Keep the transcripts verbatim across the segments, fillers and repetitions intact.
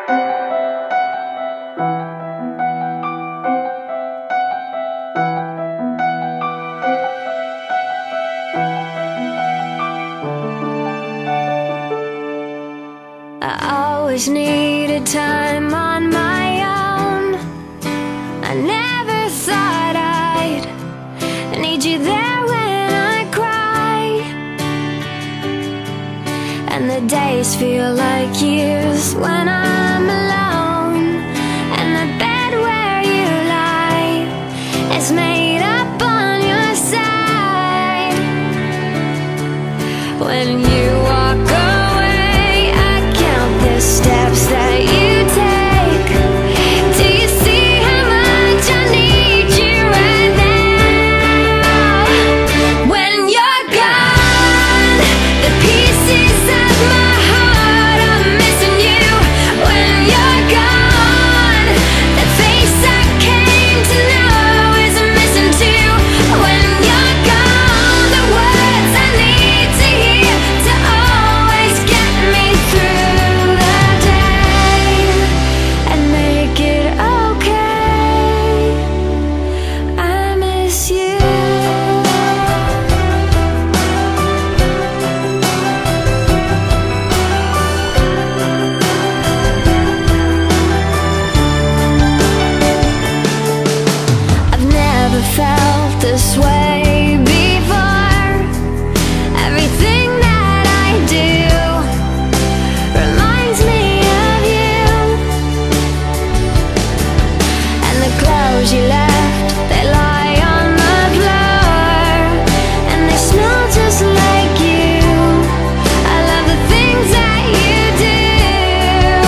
always needed time on my own. I never thought I'd need you there when I cry, and the days feel like years when I'm alone, and the bed where you lie is made up on your side. When you walk away, I count the steps that you take. Do you see how much I need you right now? When you're gone, the pieces of my heart are missing you. When you're gone, the face I came to know is missing too. When you're gone, the words I need to hear to always get me through the day and make it okay. I miss you. I've never felt this way before. Everything that I do reminds me of you, and the clothes you left, they lie on the floor, and they smell just like you. I love the things that you do.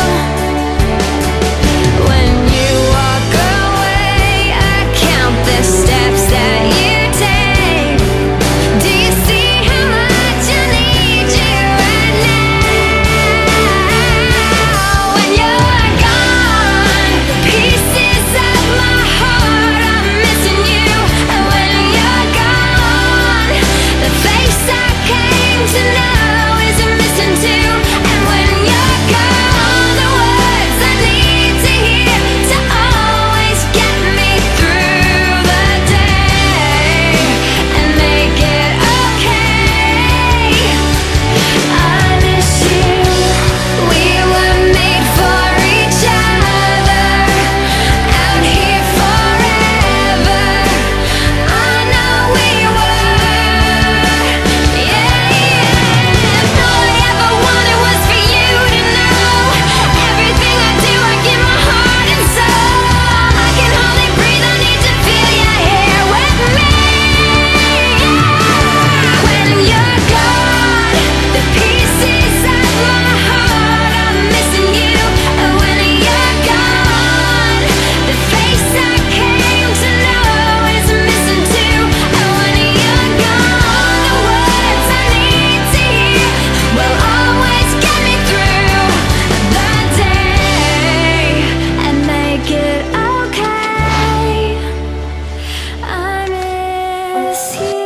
When you walk away, I count the steps that you take. Do you see how much I need you right now? When you're gone, the pieces of my heart are missing you. And when you're gone, the face I came to know is missing too. And when you're gone, the words I need to hear to always get me through the day and make it okay. I miss you. We were made for each other, out here forever. I know we were. Yeah, yeah. All I ever wanted was for you to know everything I do, I give my heart and soul. I can hardly breathe, I need to feel you here with me. When you're gone, the pieces of my heart are missing you. And when you're gone, the face I came to know is missing too. And when you're gone, the words I need to hear will always get me through the day and make it okay. I miss you.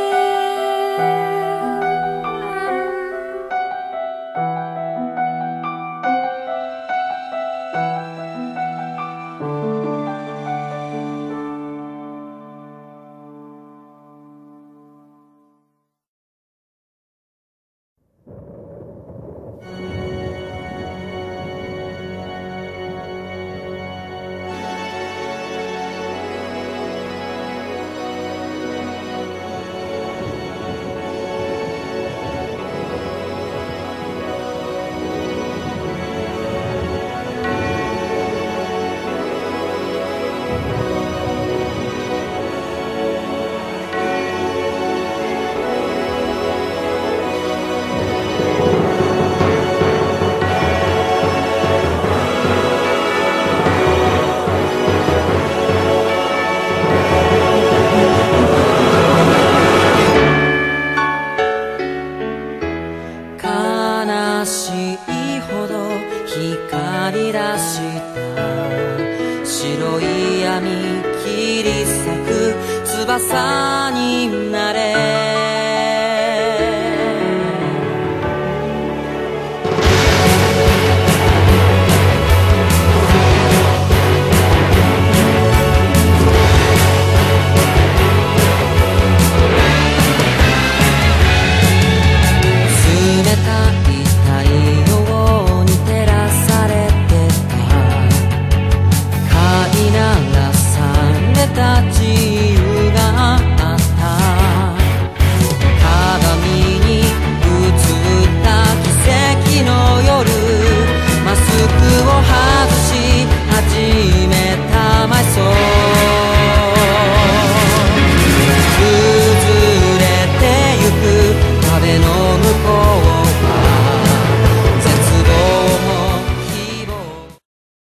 しい